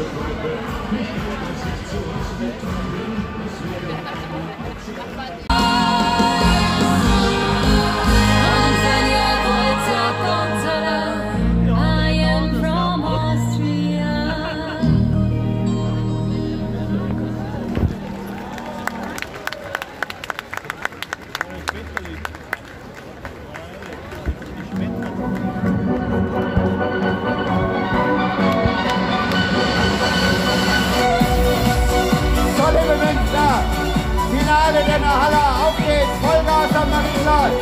Finale der Halle, auf geht's, Vollgas am Marienplatz.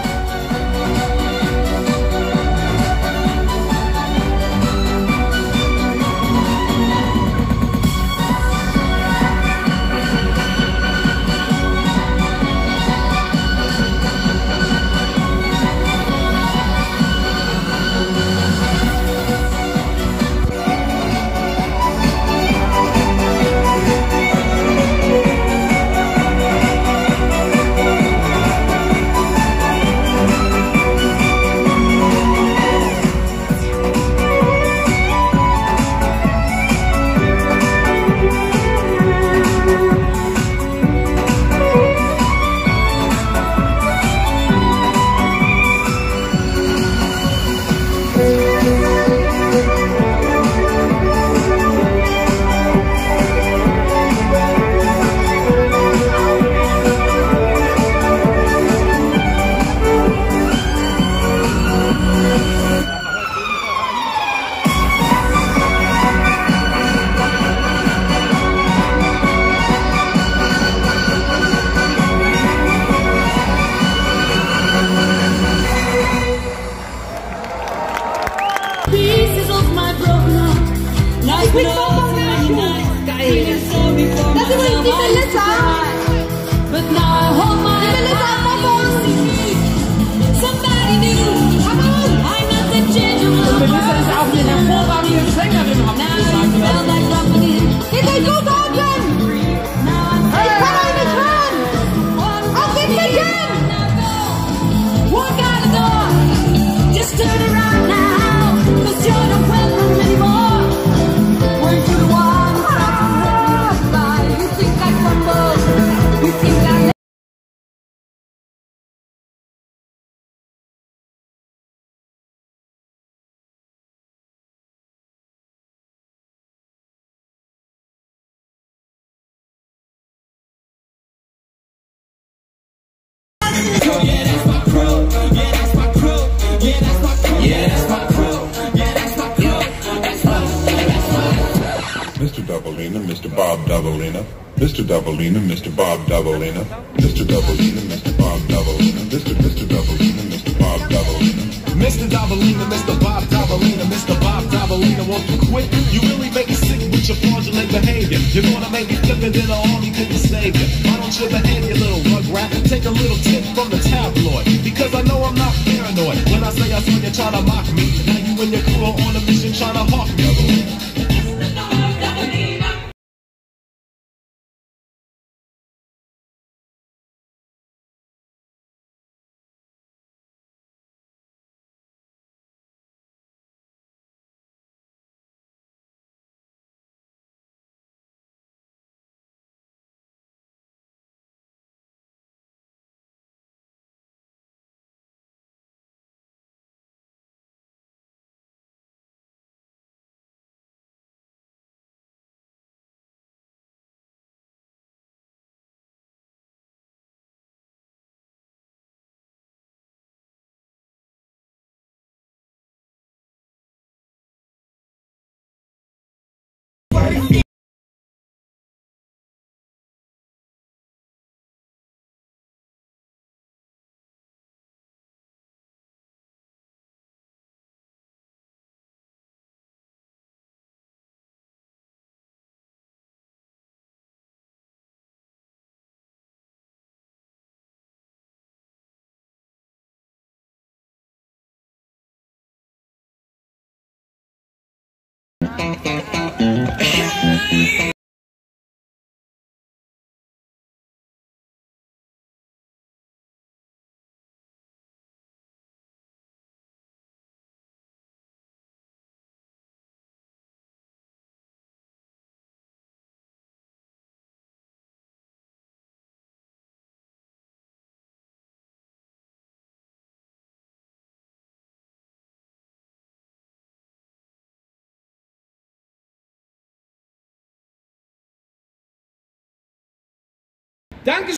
Ich bin so geil. Das ist übrigens die Melissa. Die Melissa Und Melissa ist auch eine hervorragende Sängerin, haben wir gesagt. Geht euch gut atmen. Ich kann euch nicht hören. Auf den Kicken. Walk out the door. Just turn around now. 'Cause you're not welcome anymore. Mr. Doubleina, Mr. Bob Doubleina, Mr. Doubleina, Mr. Bob Doubleina, Mr. Doubleina, Mr. Bob Doubleina, Mr. Doubleina, Mr. Bob Doubleina. Mr. Doubleina, Mr. Bob Doubleina, Mr. Bob Doubleina, won't you quit? You really make me sick with your fraudulent behavior. You're gonna make me flip it, then all he couldn't save you. Why don't you behave, you little rug rat? Take a little tip from the tabloid, because I know I'm not paranoid. When I say I saw you trying to mock me, now you and your crew are on a mission trying to hawk me. Danke.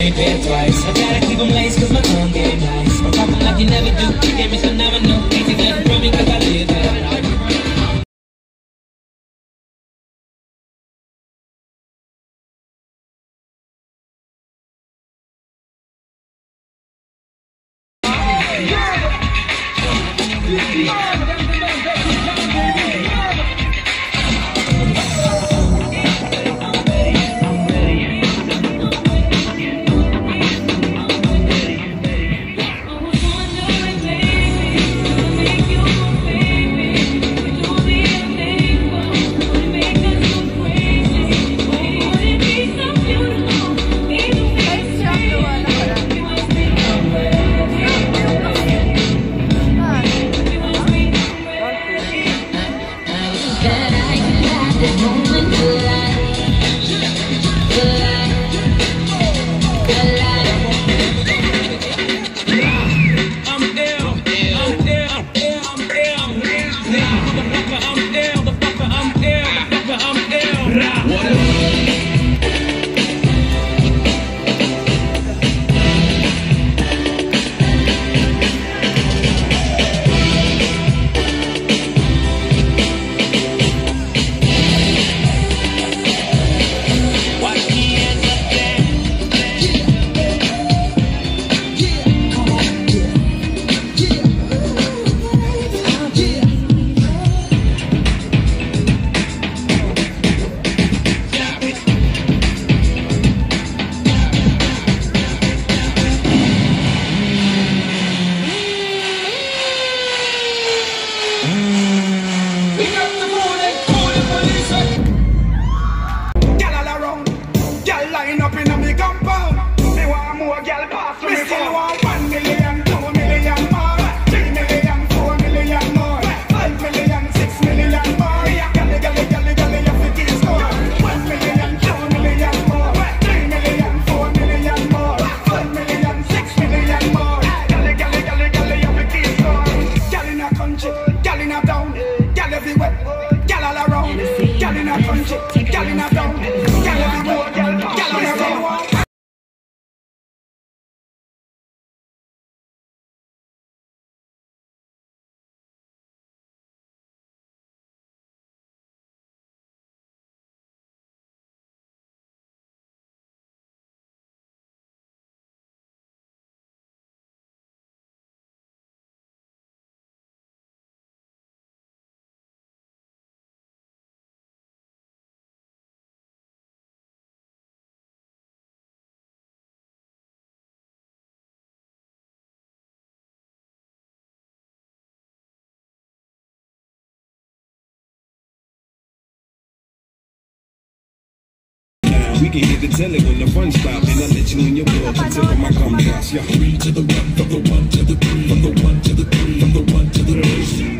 We can hit the telly when the fun stop, and I let you in your blood until my gum drops. Yeah. 3 to the 1, from the 1 to the 3, from the 1 to the 3, from the 1 to the 3.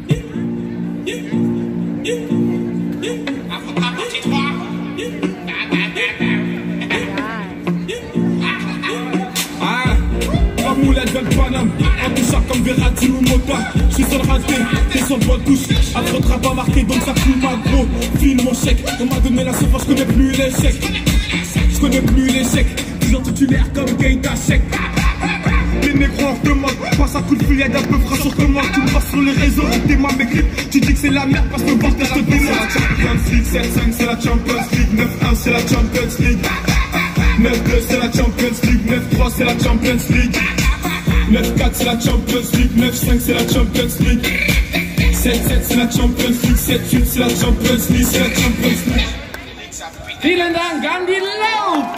Moulette vers le Paname, un bouchard comme Verratti ou Mota. Je suis seul raté, t'es sur le bois de touche. Après le pas marqué, donc ça fume pas gros. File mon chèque, on m'a donné la sauce, je connais plus l'échec. Je connais plus l'échec, 10 ans titulaire comme Keita Chèque. Les négros en demande, passe un coup de fillette un peu frais sur commande. Tu me passes sur les réseaux, t'es ma maigri. Tu dis que c'est la merde parce que bordel te demande. C'est la Champions League, 7-5 c'est la Champions League, 9-1 c'est la Champions League, 9-2 c'est la Champions League, 9-3 c'est la Champions League, 9-4 c'est la Champions League, 9-5 c'est la Champions League, 7-7 c'est la Champions League, 7-8 c'est la Champions League, c'est la Champions League. Vielen Dank an die Lauts!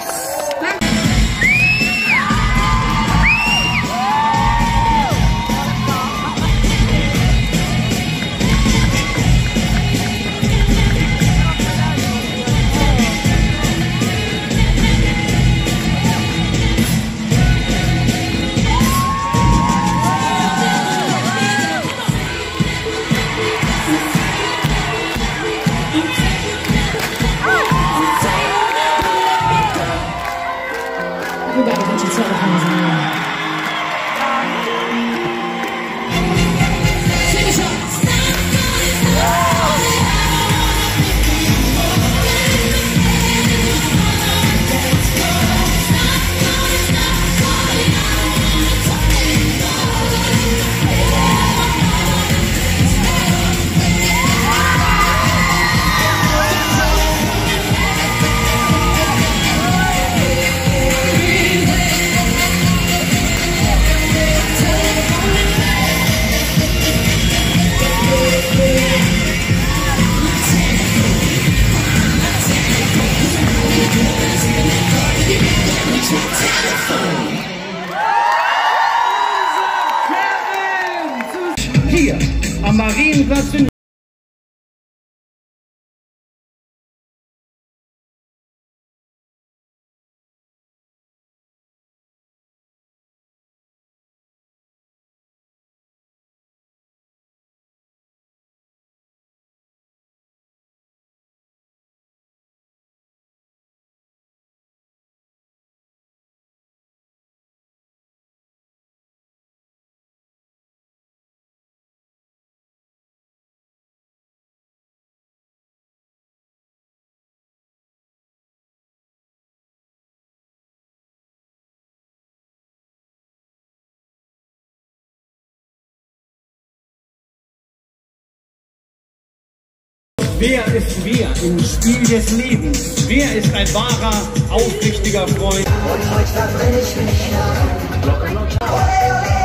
am Marienplatz in Wer ist wer im Spiel des Lebens? Wer ist ein wahrer, aufrichtiger Freund? Und heute verbrenne ich mich.